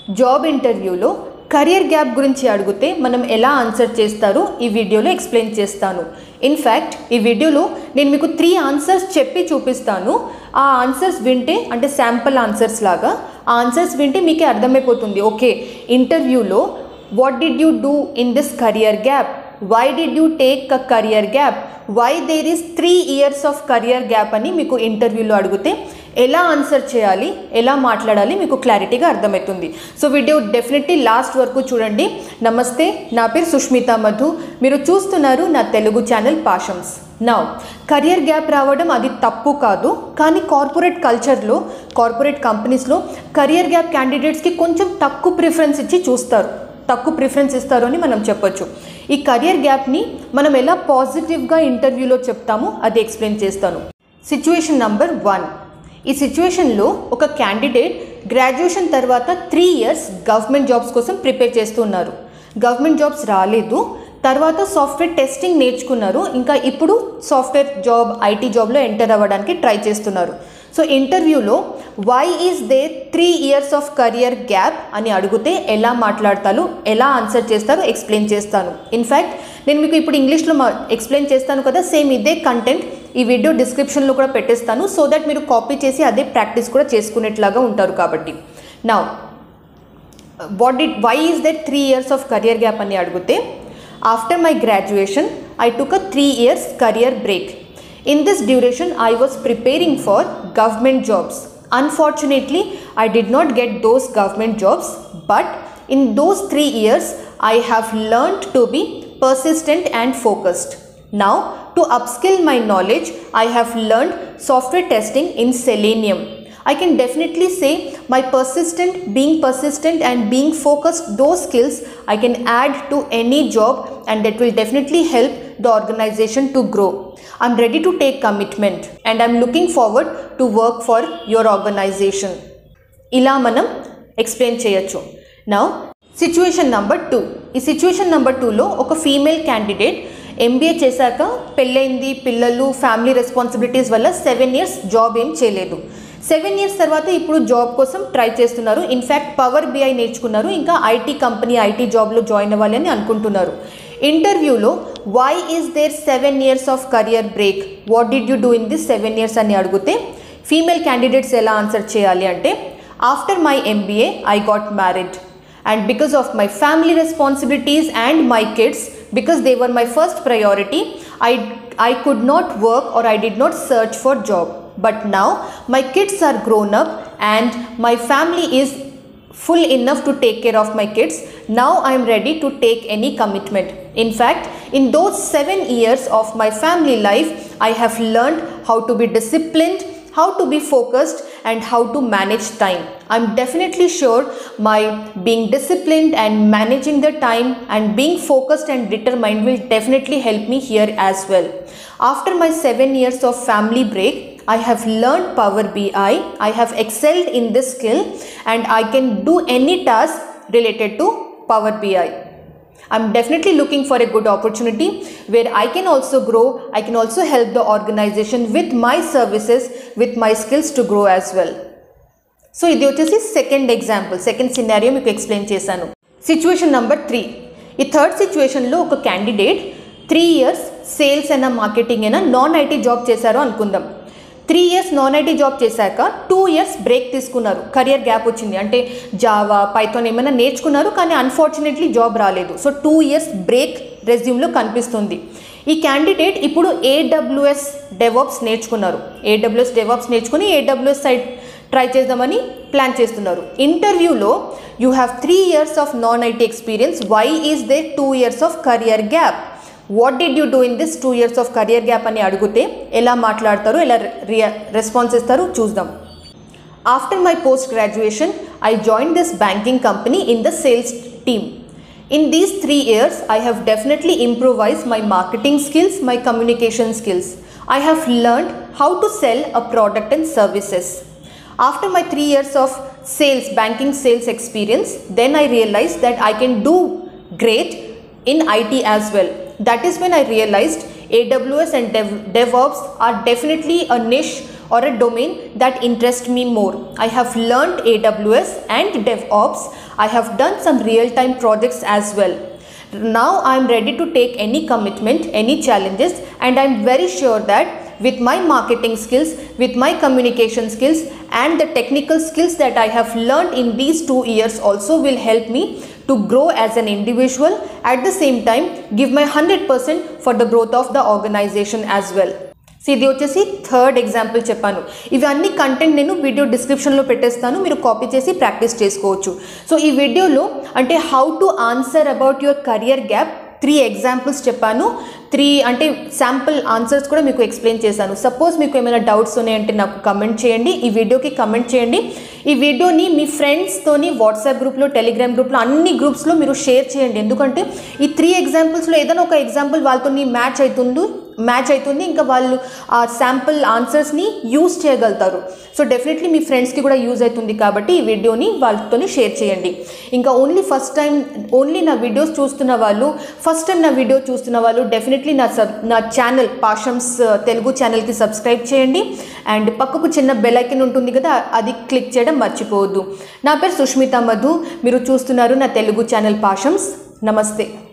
Job ఇంటర్వ్యూలో career gap గురించి అడిగితే మనం ఎలా ఆన్సర్ చేస్తారో ఈ వీడియోలో ఎక్స్ప్లెయిన్ చేస్తాను. ఇన్ఫ్యాక్ట్ ఈ వీడియోలో నేను మీకు 3 ఆన్సర్స్ చెప్పి చూపిస్తాను. ఆ ఆన్సర్స్ వింటే అంటే శాంపుల్ ఆన్సర్స్ లాగా ఆ ఆన్సర్స్ వింటే మీకే అర్థమైపోతుంది. ఓకే, ఇంటర్వ్యూలో what did you do in this career gap, why did you take a career gap, why there is 3 years of career gap అని మీకు ఇంటర్వ్యూలో అడిగితే ఎలా ఆన్సర్ చేయాలి, ఎలా మాట్లాడాలి మీకు క్లారిటీగా అర్థమవుతుంది. సో వీడియో డెఫినెట్లీ లాస్ట్ వరకు చూడండి. నమస్తే, నా పేరు సుష్మిత మధు, మీరు చూస్తున్నారు నా Telugu channel Pashams. Now career gap రావడం అది తప్పు కాదు, కానీ కార్పొరేట్ కల్చర్లో కార్పొరేట్ కంపెనీస్లో కెరియర్ గ్యాప్ క్యాండిడేట్స్కి కొంచెం తక్కువ ప్రిఫరెన్స్ ఇచ్చి చూస్తారు, తక్కువ ప్రిఫరెన్స్ ఇస్తారు అని మనం చెప్పొచ్చు. ఈ కెరియర్ గ్యాప్ని మనం ఎలా పాజిటివ్గా ఇంటర్వ్యూలో చెప్తామో అది ఎక్స్ప్లెయిన్ చేస్తాను. Situation number 1. ఈ సిచ్యువేషన్లో ఒక క్యాండిడేట్ గ్రాడ్యుయేషన్ తర్వాత 3 years గవర్నమెంట్ జాబ్స్ కోసం ప్రిపేర్ చేస్తున్నారు. గవర్నమెంట్ జాబ్స్ రాలేదు, తర్వాత సాఫ్ట్వేర్ టెస్టింగ్ నేర్చుకున్నారు, ఇంకా ఇప్పుడు సాఫ్ట్వేర్ జాబ్ ఐటీ జాబ్లో ఎంటర్ అవ్వడానికి ట్రై చేస్తున్నారు. సో ఇంటర్వ్యూలో why is there 3 years of career gap అని అడిగితే ఎలా మాట్లాడతారు, ఎలా ఆన్సర్ చేస్తారో ఎక్స్ప్లెయిన్ చేస్తాను. ఇన్ఫ్యాక్ట్ నేను మీకు ఇప్పుడు ఇంగ్లీష్లో ఎక్స్ప్లెయిన్ చేస్తాను కదా, సేమ్ ఇదే కంటెంట్ ఈ వీడియో డిస్క్రిప్షన్లో కూడా పెట్టేస్తాను, సో దట్ మీరు కాపీ చేసి అదే ప్రాక్టీస్ కూడా చేసుకునేట్లాగా ఉంటారు కాబట్టి. Now why is there 3 years of career gap అని అడిగితే, after my graduation I took a 3 years career break. In this duration, I was preparing for government jobs. Unfortunately, I did not get those government jobs, but in those 3 years, I have learned to be persistent and focused. Now, to upskill my knowledge, I have learned software testing in Selenium. I can definitely say being persistent and being focused, those skills I can add to any job, and that will definitely help the organization to grow. I'm ready to take commitment and I'm looking forward to work for your organization. ఇలా మనం explain చేయొచ్చు. Now situation number 2. ఈ situation number 2లో ఒక female candidate MBA చేశాక పెళ్ళైంది, పిల్లలు, family responsibilities వల్ల 7 years జాబ్ ఏం చేయలేదు. 7 years తర్వాత ఇప్పుడు జాబ్ కోసం ట్రై చేస్తున్నారు. ఇన్ఫ్యాక్ట్ పవర్ బిఐ నేర్చుకున్నారు, ఇంకా ఐటీ కంపెనీ ఐటీ జాబ్లో జాయిన్ అవ్వాలని అనుకుంటున్నారు. ఇంటర్వ్యూలో why is there 7 years of career break, what did you do in this 7 years అని అడిగితే ఫీమేల్ క్యాండిడేట్స్ ఎలా ఆన్సర్ చేయాలి అంటే, after my MBA I got married and because of my family responsibilities and my kids, because they were my first priority, I could not work or I did not search for job. But now my kids are grown up and my family is full enough to take care of my kids. Now I am ready to take any commitment. In fact, in those 7 years of my family life, I have learned how to be disciplined, how to be focused and how to manage time. I'm definitely sure my being disciplined and managing the time and being focused and determined will definitely help me here as well. After my 7 years of family break, I have learned Power BI. I have excelled in this skill and I can do any task related to Power BI. I'm definitely looking for a good opportunity where I can also grow, I can also help the organization with my services, with my skills to grow as well. So ఇది వచ్చేసి second example, second scenario మీకు explain చేశాను. Situation number 3. ఈ third సిచ్యువేషన్లో ఒక candidate 3 years sales అయినా marketing అయినా non IT job చేశారో అనుకుందాం. 3 years నాన్ ఐటీ జాబ్ చేశాక 2 years బ్రేక్ తీసుకున్నారు, కెరియర్ గ్యాప్ వచ్చింది, అంటే జావా పైథాన్ ఏమైనా నేర్చుకున్నారు కానీ అన్ఫార్చునేట్లీ జాబ్ రాలేదు. సో 2 years బ్రేక్ రెజ్యూమ్లో కనిపిస్తుంది. ఈ క్యాండిడేట్ ఇప్పుడు AWS డెవాప్స్ నేర్చుకున్నారు, AWS డెవాప్స్ నేర్చుకుని AWS సైడ్ ట్రై చేద్దామని ప్లాన్ చేస్తున్నారు. ఇంటర్వ్యూలో you have 3 years of non IT experience, why is there 2 years of career gap, what did you do in this 2 years of career gap అని అడిగితే ఎలా మాట్లాడతారు, ఎలా రెస్పాన్స్ ఇస్తారు చూద్దాం. After my post graduation I join this banking company in the sales team. In these 3 years, I have definitely improvised my marketing skills, my communication skills. I have learned how to sell a product and services. After my 3 years of sales, banking sales experience, then I realized that I can do great in IT as well. That is when I realized AWS and DevOps are definitely a niche or a domain that interests me more. I have learned AWS and DevOps. I have done some real-time projects as well. Now I am ready to take any commitment, any challenges, and I am very sure that with my marketing skills, with my communication skills, and the technical skills that I have learned in these 2 years also will help me to grow as an individual. At the same time, give my 100% for the growth of the organization as well. So ఇది వచ్చేసి third example చెప్పాను. ఇవి అన్ని content నేను video డిస్క్రిప్షన్లో పెట్టేస్తాను, మీరు copy చేసి ప్రాక్టీస్ చేసుకోవచ్చు. సో ఈ వీడియోలో అంటే how to answer about your career gap 3 examples చెప్పాను. 3 అంటే శాంపుల్ ఆన్సర్స్ కూడా మీకు ఎక్స్ప్లెయిన్ చేశాను. సపోజ్ మీకు ఏమైనా డౌట్స్ ఉన్నాయంటే నాకు కమెంట్ చేయండి, ఈ వీడియోకి కమెంట్ చేయండి. ఈ వీడియోని మీ ఫ్రెండ్స్తోని వాట్సాప్ గ్రూప్లో, టెలిగ్రామ్ గ్రూప్లో, అన్ని గ్రూప్స్లో మీరు షేర్ చేయండి. ఎందుకంటే ఈ 3 ఎగ్జాంపుల్స్లో ఏదైనా ఒక ఎగ్జాంపుల్ వాళ్ళతో మ్యాచ్ అవుతుంది, ఇంకా వాళ్ళు ఆ శాంపుల్ ఆన్సర్స్ని యూజ్ చేయగలుగుతారు. సో డెఫినెట్లీ మీ ఫ్రెండ్స్కి కూడా యూజ్ అవుతుంది కాబట్టి ఈ వీడియోని వాళ్ళతో షేర్ చేయండి. ఇంకా ఓన్లీ నా వీడియోస్ చూస్తున్న వాళ్ళు, ఫస్ట్ టైం నా వీడియో చూస్తున్న వాళ్ళు డెఫినెట్లీ నా ఛానల్ పాషమ్స్ తెలుగు ఛానల్కి సబ్స్క్రైబ్ చేయండి. అండ్ పక్కకు చిన్న బెల్ ఐకాన్ ఉంటుంది కదా, అది క్లిక్ చేయడం మర్చిపోవద్దు. నా పేరు సుష్మిత మధు, మీరు చూస్తున్నారు నా తెలుగు ఛానల్ పాషమ్స్. నమస్తే.